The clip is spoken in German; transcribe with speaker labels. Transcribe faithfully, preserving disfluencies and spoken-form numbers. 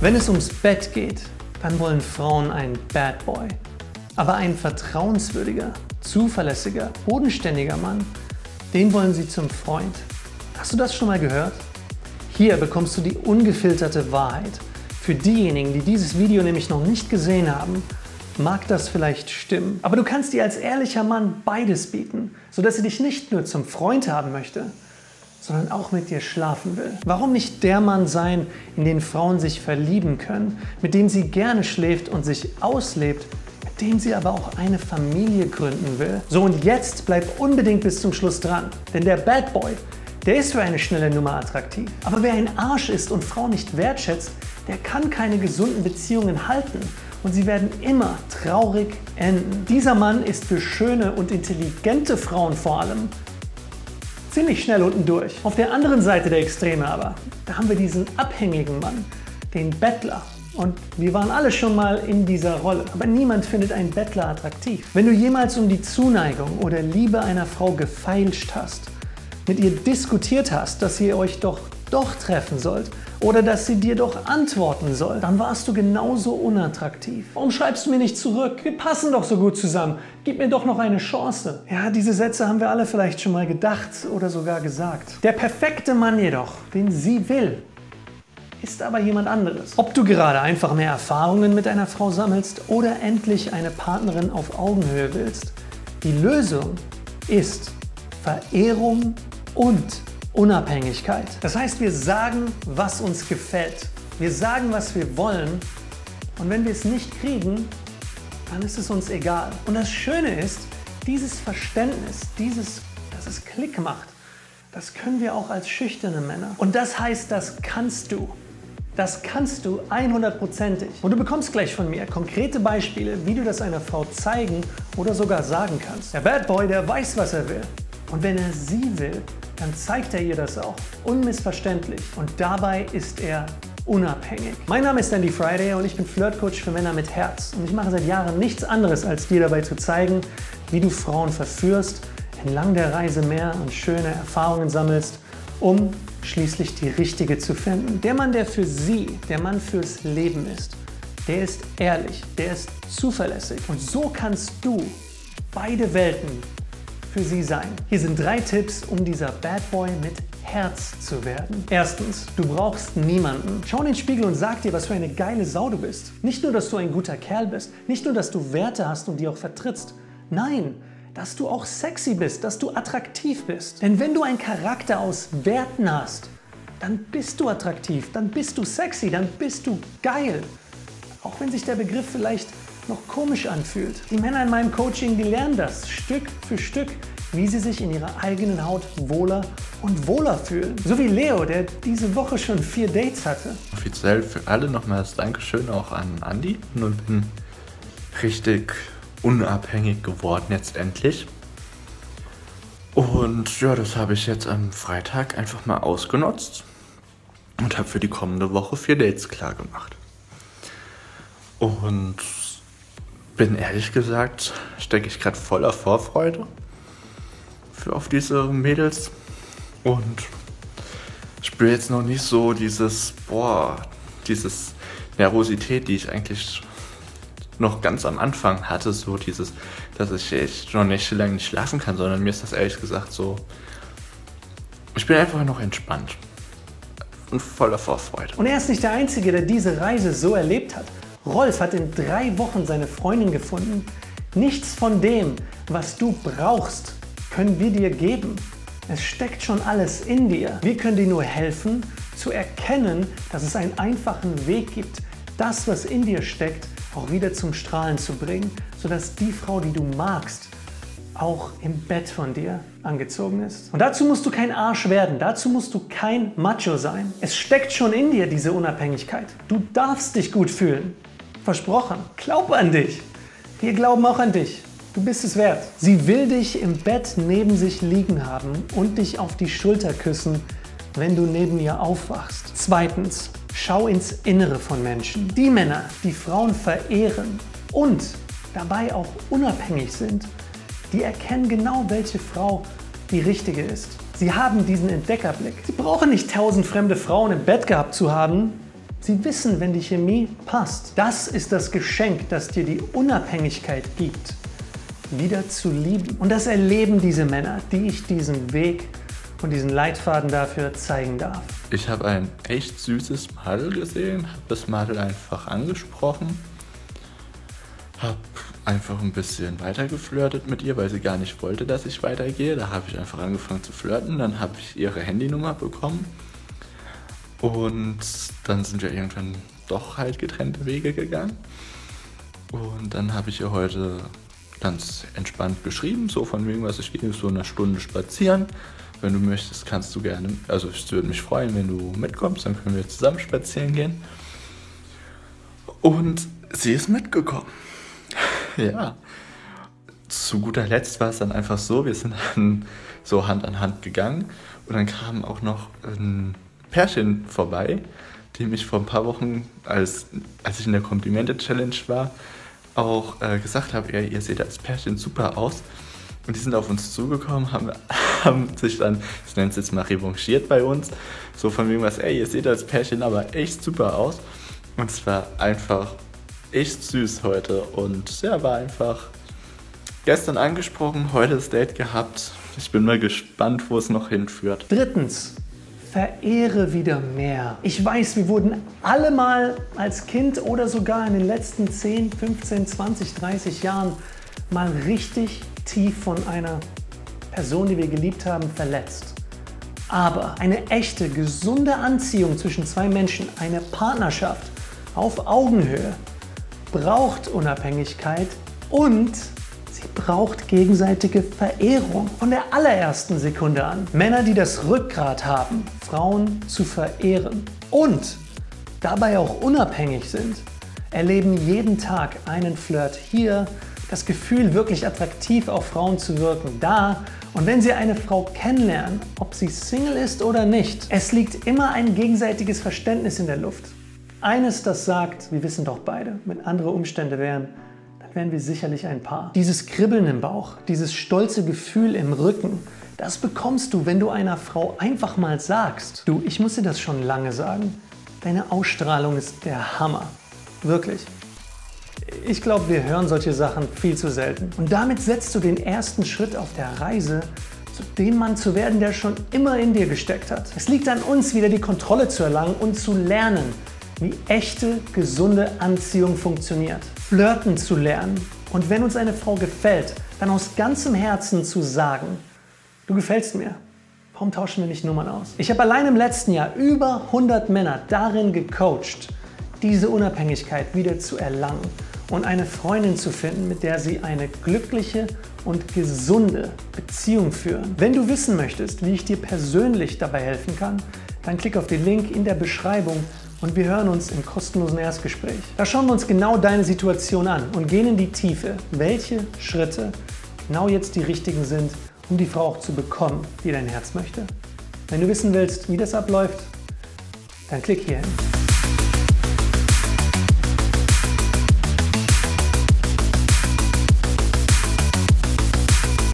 Speaker 1: Wenn es ums Bett geht, dann wollen Frauen einen Bad Boy. Aber ein vertrauenswürdiger, zuverlässiger, bodenständiger Mann, den wollen sie zum Freund. Hast du das schon mal gehört? Hier bekommst du die ungefilterte Wahrheit. Für diejenigen, die dieses Video nämlich noch nicht gesehen haben, mag das vielleicht stimmen. Aber du kannst dir als ehrlicher Mann beides bieten, sodass sie dich nicht nur zum Freund haben möchte, sondern auch mit dir schlafen will. Warum nicht der Mann sein, in den Frauen sich verlieben können, mit dem sie gerne schläft und sich auslebt, mit dem sie aber auch eine Familie gründen will? So, und jetzt bleib unbedingt bis zum Schluss dran, denn der Bad Boy, der ist für eine schnelle Nummer attraktiv. Aber wer ein Arsch ist und Frauen nicht wertschätzt, der kann keine gesunden Beziehungen halten. Und sie werden immer traurig enden. Dieser Mann ist für schöne und intelligente Frauen vor allem ziemlich schnell unten durch. Auf der anderen Seite der Extreme aber, da haben wir diesen abhängigen Mann, den Bettler. Und wir waren alle schon mal in dieser Rolle. Aber niemand findet einen Bettler attraktiv. Wenn du jemals um die Zuneigung oder Liebe einer Frau gefeilscht hast, mit ihr diskutiert hast, dass ihr euch doch doch treffen sollt oder dass sie dir doch antworten soll, dann warst du genauso unattraktiv. Warum schreibst du mir nicht zurück? Wir passen doch so gut zusammen. Gib mir doch noch eine Chance. Ja, diese Sätze haben wir alle vielleicht schon mal gedacht oder sogar gesagt. Der perfekte Mann jedoch, den sie will, ist aber jemand anderes. Ob du gerade einfach mehr Erfahrungen mit einer Frau sammelst oder endlich eine Partnerin auf Augenhöhe willst, die Lösung ist Verehrung und Unabhängigkeit. Das heißt, wir sagen, was uns gefällt. Wir sagen, was wir wollen. Und wenn wir es nicht kriegen, dann ist es uns egal. Und das Schöne ist, dieses Verständnis, dieses, dass es Klick macht, das können wir auch als schüchterne Männer. Und das heißt, das kannst du. Das kannst du hundertprozentig. Und du bekommst gleich von mir konkrete Beispiele, wie du das einer Frau zeigen oder sogar sagen kannst. Der Bad Boy, der weiß, was er will. Und wenn er sie will, dann zeigt er ihr das auch. Unmissverständlich. Und dabei ist er unabhängig. Mein Name ist Andy Friday und ich bin Flirtcoach für Männer mit Herz. Und ich mache seit Jahren nichts anderes, als dir dabei zu zeigen, wie du Frauen verführst, entlang der Reise mehr und schöne Erfahrungen sammelst, um schließlich die richtige zu finden. Der Mann, der für sie, der Mann fürs Leben ist, der ist ehrlich, der ist zuverlässig. Und so kannst du beide Welten für sie sein. Hier sind drei Tipps, um dieser Bad Boy mit Herz zu werden. Erstens, du brauchst niemanden. Schau in den Spiegel und sag dir, was für eine geile Sau du bist. Nicht nur, dass du ein guter Kerl bist, nicht nur, dass du Werte hast und die auch vertrittst. Nein, dass du auch sexy bist, dass du attraktiv bist. Denn wenn du einen Charakter aus Werten hast, dann bist du attraktiv, dann bist du sexy, dann bist du geil. Auch wenn sich der Begriff vielleicht noch komisch anfühlt. Die Männer in meinem Coaching, die lernen das Stück für Stück, wie sie sich in ihrer eigenen Haut wohler und wohler fühlen. So wie Leo, der diese Woche schon vier Dates hatte.
Speaker 2: Offiziell für alle nochmals Dankeschön auch an Andy. Und bin richtig unabhängig geworden jetzt endlich. Und ja, das habe ich jetzt am Freitag einfach mal ausgenutzt und habe für die kommende Woche vier Dates klar gemacht. Und bin ehrlich gesagt, stecke ich gerade voller Vorfreude für auf diese Mädels und spüre jetzt noch nicht so dieses, boah, dieses Nervosität, die ich eigentlich noch ganz am Anfang hatte, so dieses, dass ich echt noch nicht lange nicht schlafen kann, sondern mir ist das ehrlich gesagt so, ich bin einfach noch entspannt und voller Vorfreude.
Speaker 1: Und er ist nicht der Einzige, der diese Reise so erlebt hat. Rolf hat in drei Wochen seine Freundin gefunden. Nichts von dem, was du brauchst, können wir dir geben. Es steckt schon alles in dir. Wir können dir nur helfen, zu erkennen, dass es einen einfachen Weg gibt, das, was in dir steckt, auch wieder zum Strahlen zu bringen, sodass die Frau, die du magst, auch im Bett von dir angezogen ist. Und dazu musst du kein Arsch werden, dazu musst du kein Macho sein. Es steckt schon in dir, diese Unabhängigkeit. Du darfst dich gut fühlen. Versprochen. Glaub an dich. Wir glauben auch an dich. Du bist es wert. Sie will dich im Bett neben sich liegen haben und dich auf die Schulter küssen, wenn du neben ihr aufwachst. Zweitens, schau ins Innere von Menschen. Die Männer, die Frauen verehren und dabei auch unabhängig sind, die erkennen genau, welche Frau die richtige ist. Sie haben diesen Entdeckerblick. Sie brauchen nicht tausend fremde Frauen im Bett gehabt zu haben, Sie wissen, wenn die Chemie passt. Das ist das Geschenk, das dir die Unabhängigkeit gibt, wieder zu lieben. Und das erleben diese Männer, die ich diesen Weg und diesen Leitfaden dafür zeigen darf.
Speaker 2: Ich habe ein echt süßes Madel gesehen, habe das Madel einfach angesprochen, habe einfach ein bisschen weiter geflirtet mit ihr, weil sie gar nicht wollte, dass ich weitergehe. Da habe ich einfach angefangen zu flirten, dann habe ich ihre Handynummer bekommen und dann sind wir irgendwann doch halt getrennte Wege gegangen. Und dann habe ich ihr heute ganz entspannt geschrieben, so von wegen, was ich gehe so eine Stunde spazieren. Wenn du möchtest, kannst du gerne, also ich würde mich freuen, wenn du mitkommst, dann können wir zusammen spazieren gehen. Und sie ist mitgekommen. Ja. Zu guter Letzt war es dann einfach so, wir sind dann so Hand an Hand gegangen und dann kam auch noch ein Pärchen vorbei, die mich vor ein paar Wochen, als, als ich in der Komplimente-Challenge war, auch äh, gesagt habe, ja, ihr seht als Pärchen super aus. Und die sind auf uns zugekommen, haben, haben sich dann, ich nenne es jetzt mal revanchiert bei uns, so von wegen was, ey, ihr seht als Pärchen aber echt super aus. Und es war einfach echt süß heute und ja, war einfach gestern angesprochen, heute das Date gehabt. Ich bin mal gespannt, wo es noch hinführt.
Speaker 1: Drittens, verehre wieder mehr. Ich weiß, wir wurden alle mal als Kind oder sogar in den letzten zehn, fünfzehn, zwanzig, dreißig Jahren mal richtig tief von einer Person, die wir geliebt haben, verletzt. Aber eine echte, gesunde Anziehung zwischen zwei Menschen, eine Partnerschaft auf Augenhöhe, braucht Unabhängigkeit und sie braucht gegenseitige Verehrung von der allerersten Sekunde an. Männer, die das Rückgrat haben, Frauen zu verehren und dabei auch unabhängig sind, erleben jeden Tag einen Flirt hier, das Gefühl, wirklich attraktiv auf Frauen zu wirken, da. Und wenn Sie eine Frau kennenlernen, ob sie Single ist oder nicht, es liegt immer ein gegenseitiges Verständnis in der Luft. Eines, das sagt, wir wissen doch beide, wenn andere Umstände wären, dann wären wir sicherlich ein Paar. Dieses Kribbeln im Bauch, dieses stolze Gefühl im Rücken, das bekommst du, wenn du einer Frau einfach mal sagst, du, ich muss dir das schon lange sagen, deine Ausstrahlung ist der Hammer. Wirklich. Ich glaube, wir hören solche Sachen viel zu selten. Und damit setzt du den ersten Schritt auf der Reise, zu dem Mann zu werden, der schon immer in dir gesteckt hat. Es liegt an uns, wieder die Kontrolle zu erlangen und zu lernen, wie echte, gesunde Anziehung funktioniert. Flirten zu lernen und wenn uns eine Frau gefällt, dann aus ganzem Herzen zu sagen, du gefällst mir. Warum tauschen wir nicht Nummern aus? Ich habe allein im letzten Jahr über hundert Männer darin gecoacht, diese Unabhängigkeit wieder zu erlangen und eine Freundin zu finden, mit der sie eine glückliche und gesunde Beziehung führen. Wenn du wissen möchtest, wie ich dir persönlich dabei helfen kann, dann klick auf den Link in der Beschreibung und wir hören uns im kostenlosen Erstgespräch. Da schauen wir uns genau deine Situation an und gehen in die Tiefe, welche Schritte genau jetzt die richtigen sind, um die Frau auch zu bekommen, die dein Herz möchte. Wenn du wissen willst, wie das abläuft, dann klick hier hin.